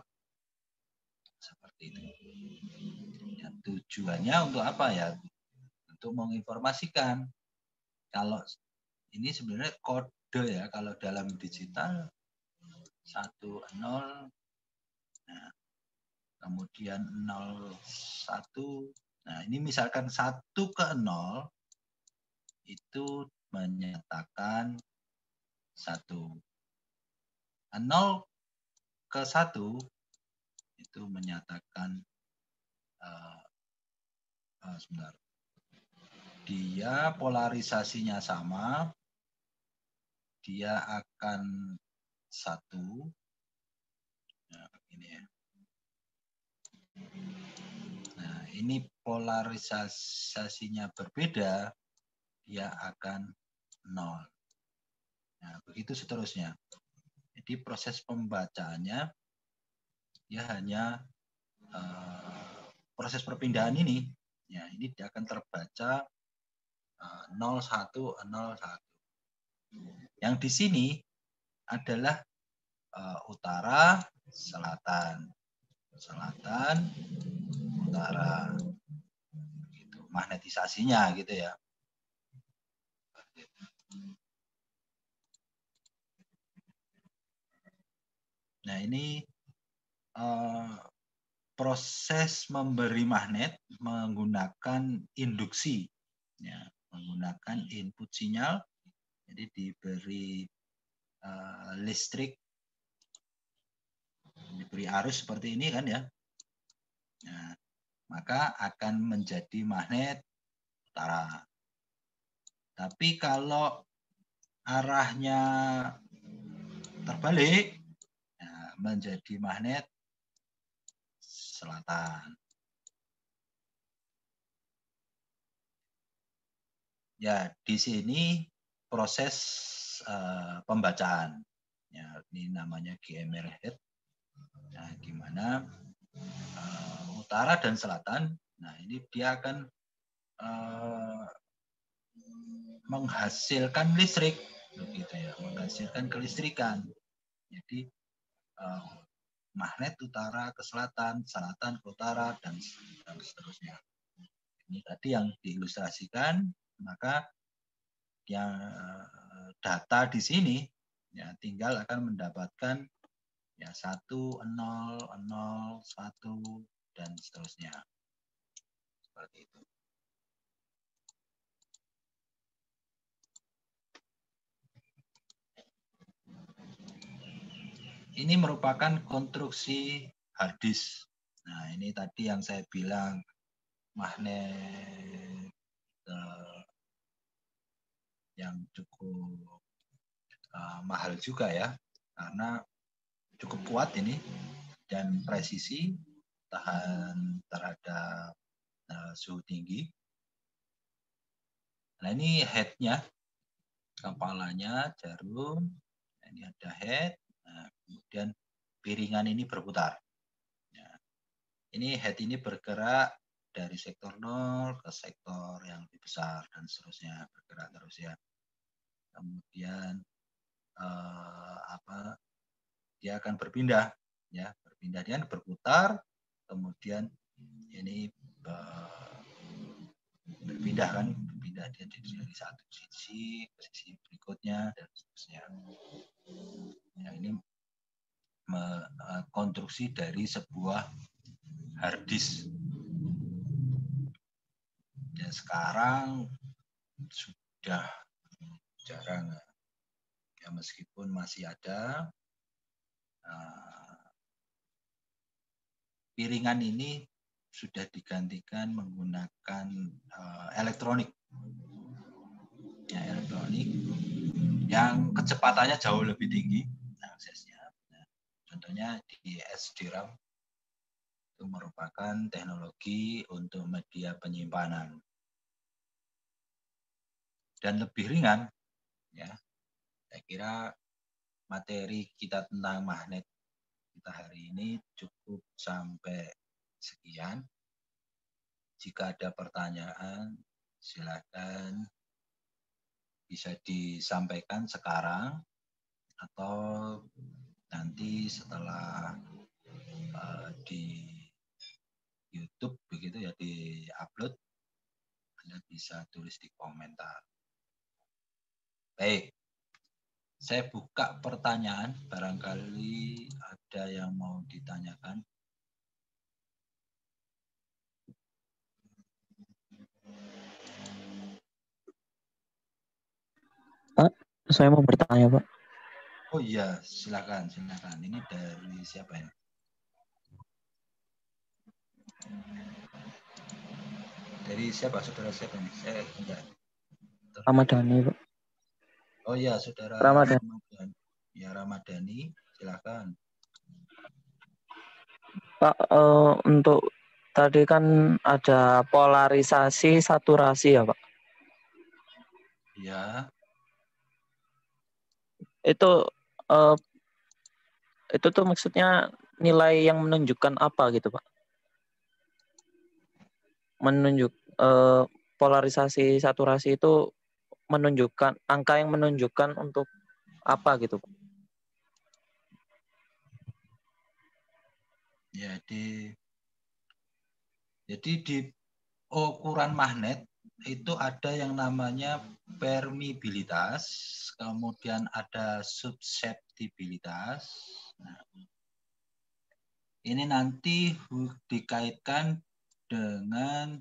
seperti itu. Ya, tujuannya untuk apa ya? Untuk menginformasikan. Kalau ini sebenarnya kode ya, kalau dalam digital satu nol, nah, kemudian nol satu. Nah, ini misalkan satu ke nol itu menyatakan satu. nol ke satu itu menyatakan uh, uh, sebentar. Dia polarisasinya sama, dia akan satu. Nah, ini ya. Nah, ini polarisasinya berbeda, dia akan nol. Nah, begitu seterusnya. Jadi proses pembacaannya ya hanya uh, proses perpindahan ini. Ya, ini dia akan terbaca uh, nol satu nol satu. Yang di sini adalah uh, utara, selatan, selatan, utara. Gitu. Magnetisasinya gitu ya. Nah, ini uh, proses memberi magnet menggunakan induksi, ya, menggunakan input sinyal, jadi diberi uh, listrik, diberi arus seperti ini kan ya, nah, maka akan menjadi magnet utara. Tapi kalau arahnya terbalik, ya, menjadi magnet selatan. Ya, di sini proses uh, pembacaan. Ya, ini namanya G M R head. Nah, gimana uh, utara dan selatan. Nah, ini dia akan uh, menghasilkan listrik, begitu ya, menghasilkan kelistrikan. Jadi uh, magnet utara ke selatan, selatan ke utara, dan, dan seterusnya. Ini tadi yang diilustrasikan, maka yang data di sini ya tinggal akan mendapatkan ya satu, nol, nol, satu, dan seterusnya. Seperti itu. Ini merupakan konstruksi hard disk. Nah, ini tadi yang saya bilang magnet eh, yang cukup uh, mahal juga ya, karena cukup kuat ini dan presisi, tahan terhadap uh, suhu tinggi. Nah, ini headnya, kepalanya jarum, nah, ini ada head, nah, kemudian piringan ini berputar. Nah, ini head ini bergerak dari sektor nol ke sektor yang lebih besar dan seterusnya, bergerak terus ya. Kemudian eh, apa? Dia akan berpindah, ya, berpindah dia berputar, kemudian ini eh, berpindah kan, berpindah dia dari satu sisi ke sisi berikutnya dan seterusnya. Ya, ini konstruksi dari sebuah hard disk. Dan sekarang sudah jarang, ya, meskipun masih ada uh, piringan ini sudah digantikan menggunakan uh, elektronik, ya, elektronik yang kecepatannya jauh lebih tinggi aksesnya. Nah, contohnya di S D RAM itu merupakan teknologi untuk media penyimpanan. Dan lebih ringan, ya. Saya kira materi kita tentang magnet kita hari ini cukup sampai sekian. Jika ada pertanyaan, silakan bisa disampaikan sekarang atau nanti setelah uh, di YouTube begitu ya, di upload, Anda bisa tulis di komentar. Baik, saya buka pertanyaan, barangkali ada yang mau ditanyakan. Pak, saya mau bertanya, Pak. Oh iya, silakan, silakan. Ini dari siapa ya? Dari siapa, saudara siapa nih? Saya enggak. Ramadhani, Pak. Oh iya, saudara Ramadhani. Ramadhani. Ya, Ramadhani, silakan. Pak, uh, untuk tadi kan ada polarisasi saturasi ya, Pak. Ya. Itu uh, itu tuh maksudnya nilai yang menunjukkan apa gitu, Pak? Menunjuk uh, polarisasi saturasi itu menunjukkan angka yang menunjukkan untuk apa gitu, Pak? Jadi jadi di ukuran magnet itu ada yang namanya permeabilitas, kemudian ada susceptibilitas. Nah, ini nanti dikaitkan dengan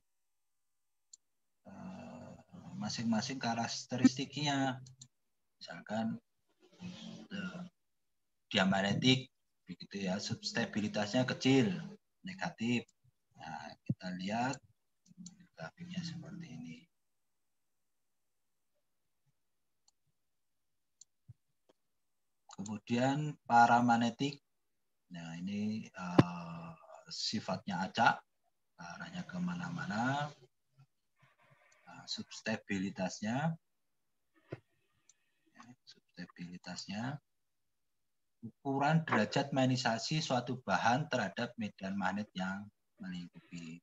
masing-masing uh, karakteristiknya. Misalkan uh, diamagnetik, begitu ya, susceptibilitasnya kecil, negatif. Nah, kita lihat grafiknya seperti ini. Kemudian paramagnetik. Nah, ini uh, sifatnya acak, arahnya kemana-mana. Nah, susceptibilitasnya, ya, susceptibilitasnya, ukuran derajat magnetizasi suatu bahan terhadap medan magnet yang melingkupi.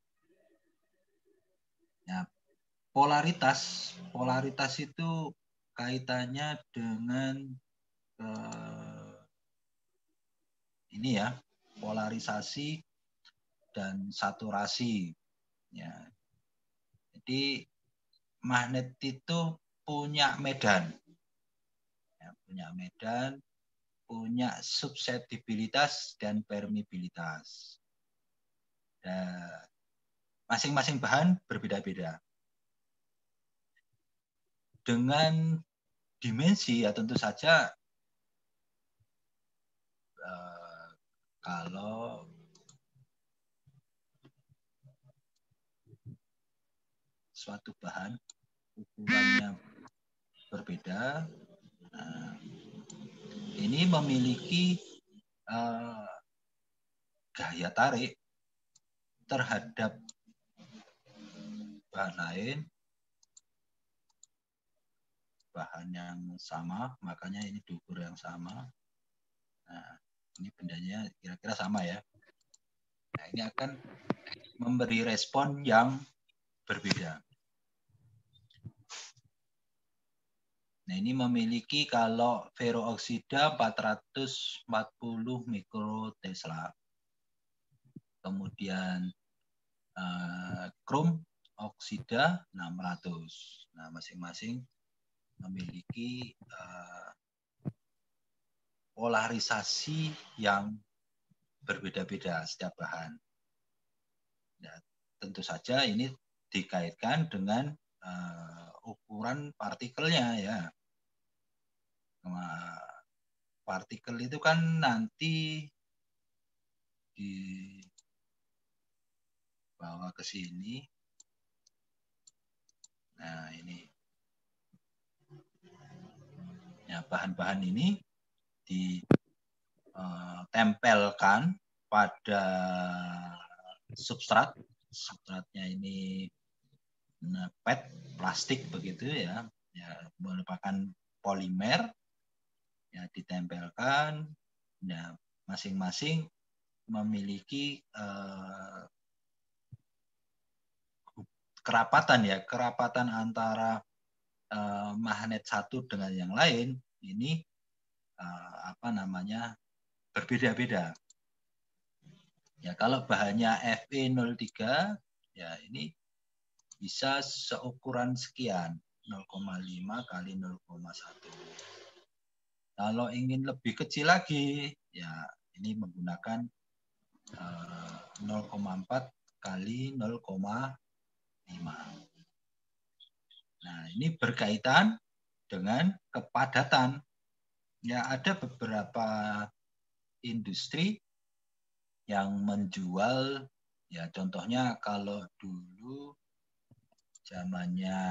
Nah, polaritas, polaritas itu kaitannya dengan uh, ini ya, polarisasi dan saturasi. Ya. Jadi magnet itu punya medan, ya, punya medan, punya susceptibilitas dan permeabilitas. Dan masing-masing bahan berbeda-beda. Dengan dimensi ya tentu saja eh, kalau suatu bahan ukurannya berbeda, nah, ini memiliki uh, gaya tarik terhadap bahan lain, bahan yang sama, makanya ini diukur yang sama. Nah, ini bendanya kira-kira sama ya. Nah, ini akan memberi respon yang berbeda. Nah, ini memiliki kalau ferrooksida empat ratus empat puluh mikrotesla. Kemudian eh, krom oksida enam ratus. Nah, masing-masing memiliki eh, polarisasi yang berbeda-beda setiap bahan. Nah, tentu saja ini dikaitkan dengan uh, ukuran partikelnya ya. Nah, partikel itu kan nanti dibawa ke sini. Nah, ini. Ya, bahan-bahan ini ditempelkan pada substrat, substratnya ini P E T, plastik begitu ya, ya merupakan polimer, ya ditempelkan, ya masing-masing memiliki eh, kerapatan ya, kerapatan antara eh, magnet satu dengan yang lain ini eh, apa namanya berbeda-beda. Ya kalau bahannya F E nol tiga ya ini bisa seukuran sekian nol koma lima kali nol koma satu. Kalau ingin lebih kecil lagi ya ini menggunakan eh, nol koma empat kali nol koma lima. Nah, ini berkaitan dengan kepadatan. Ya, ada beberapa industri yang menjual, ya contohnya kalau dulu zamannya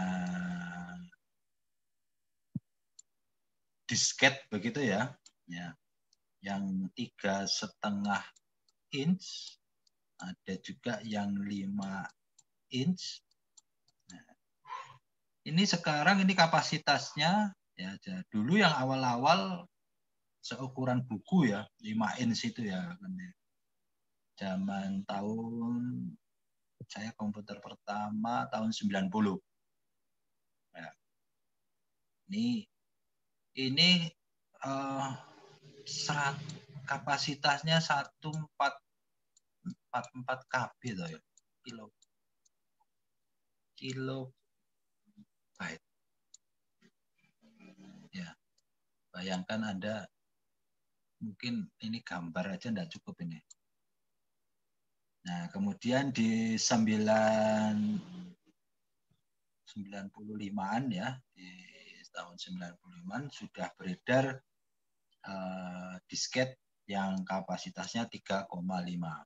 disket begitu ya, ya yang tiga setengah inch, ada juga yang lima inch. Nah, ini sekarang ini kapasitasnya ya dulu yang awal-awal seukuran buku ya lima inch itu ya. Zaman tahun saya komputer pertama tahun sembilan puluh. Ya. Ini ini uh, serat kapasitasnya satu empat empat K B loh ya. Kilo kilo byte. Ya. Bayangkan Anda mungkin ini gambar aja enggak cukup ini. Nah, kemudian di sembilan sembilan puluh limaan ya, di tahun sembilan puluh limaan sudah beredar uh, disket yang kapasitasnya tiga koma lima.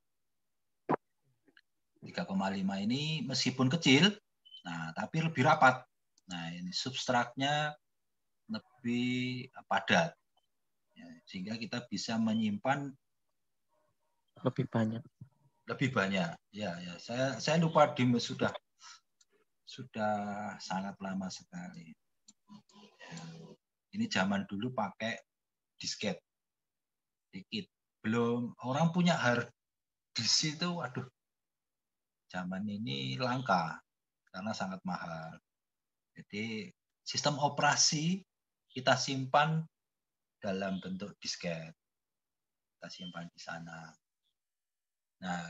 tiga koma lima ini meskipun kecil, nah tapi lebih rapat. Nah, ini substratnya lebih padat. Ya, sehingga kita bisa menyimpan lebih banyak. Lebih banyak. Ya, ya. Saya saya lupa dim sudah sudah sangat lama sekali. Ya. Ini zaman dulu pakai disket. Dikit. Belum orang punya hard disk itu, waduh. Zaman ini langka karena sangat mahal. Jadi sistem operasi kita simpan dalam bentuk disket. Kita simpan di sana. Nah,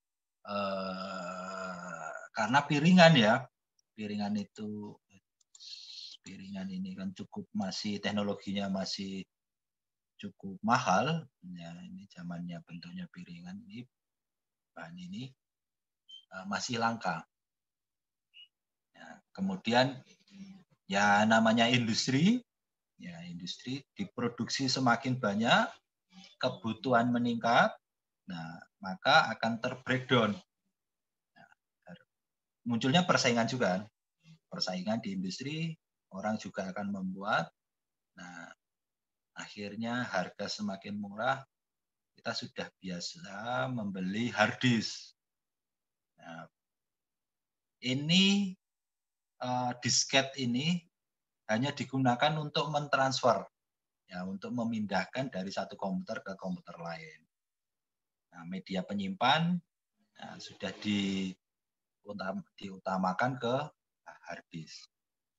eh, karena piringan ya, piringan itu piringan ini kan cukup masih teknologinya masih cukup mahal. Ya, ini zamannya bentuknya piringan ini bahan ini uh, masih langka. Ya, kemudian ya namanya industri, ya industri diproduksi semakin banyak, kebutuhan meningkat, nah maka akan terbreakdown. Nah, munculnya persaingan juga, persaingan di industri, orang juga akan membuat. Nah, akhirnya harga semakin murah, kita sudah biasa membeli hard disk. Nah, ini uh, disket ini hanya digunakan untuk mentransfer, ya, untuk memindahkan dari satu komputer ke komputer lain. Nah, media penyimpan nah, sudah di, diutamakan ke hard disk.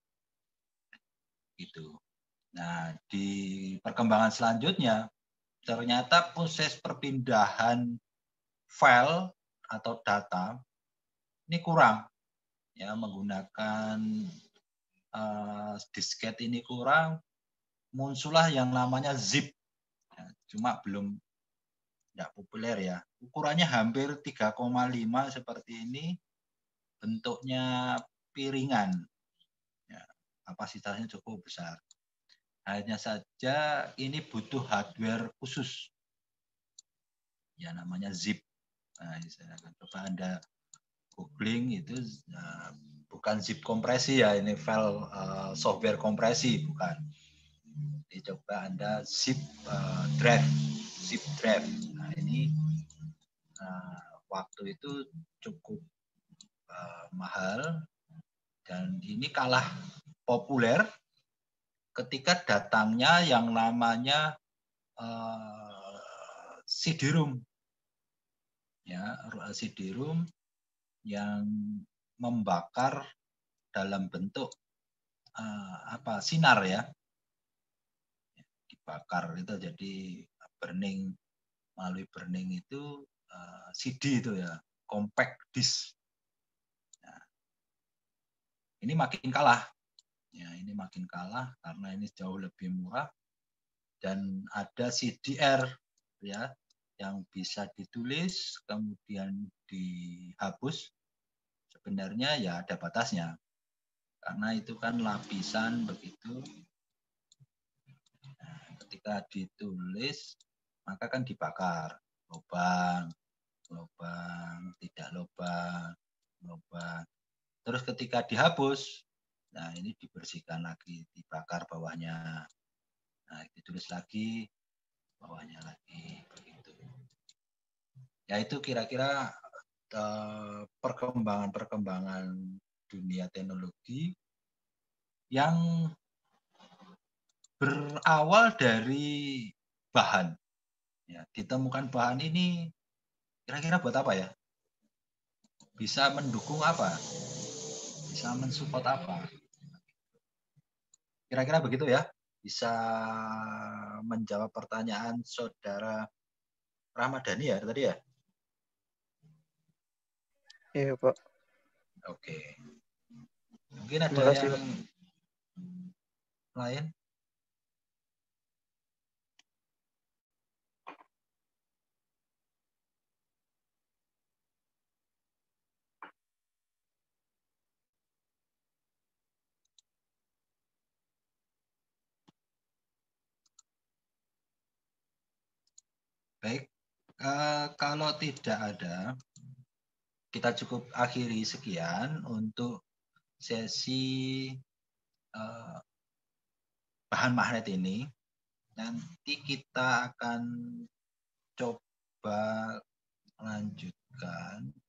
Gitu. Nah, di perkembangan selanjutnya, ternyata proses perpindahan file atau data ini kurang. Ya, menggunakan uh, disket ini kurang, muncullah yang namanya zip. Ya, cuma belum tidak populer ya. Ukurannya hampir tiga koma lima seperti ini, bentuknya piringan. Ya, kapasitasnya cukup besar. Hanya saja ini butuh hardware khusus. Ya namanya zip. Nah, saya akan coba Anda googling itu uh, bukan zip kompresi ya, ini file uh, software kompresi bukan. Jadi coba Anda zip uh, drive, zip drive. Nah, ini waktu itu cukup uh, mahal, dan ini kalah populer ketika datangnya yang namanya uh, C D-ROM, ya, C D-ROM yang membakar dalam bentuk uh, apa sinar, ya, dibakar itu jadi burning, melalui burning itu uh, C D itu ya, compact disc. Nah, ini makin kalah, ya, ini makin kalah karena ini jauh lebih murah, dan ada C D R, ya, yang bisa ditulis kemudian dihapus. Sebenarnya ya ada batasnya, karena itu kan lapisan begitu. Nah, ketika ditulis maka kan dibakar, lubang, lubang, tidak lubang, lubang. Terus ketika dihapus, nah ini dibersihkan lagi, dibakar bawahnya. Nah, ditulis lagi, bawahnya lagi, begitu. Ya itu kira-kira perkembangan-perkembangan dunia teknologi yang berawal dari bahan. Ya, ditemukan bahan ini kira-kira buat apa ya? Bisa mendukung apa? Bisa mensupport apa? Kira-kira begitu ya. Bisa menjawab pertanyaan saudara Ramadhani ya tadi ya? Iya, Pak. Oke. Mungkin ada Makasih, yang Pak. lain? Baik, uh, kalau tidak ada, kita cukup akhiri sekian untuk sesi uh, bahan magnet ini. Nanti kita akan coba lanjutkan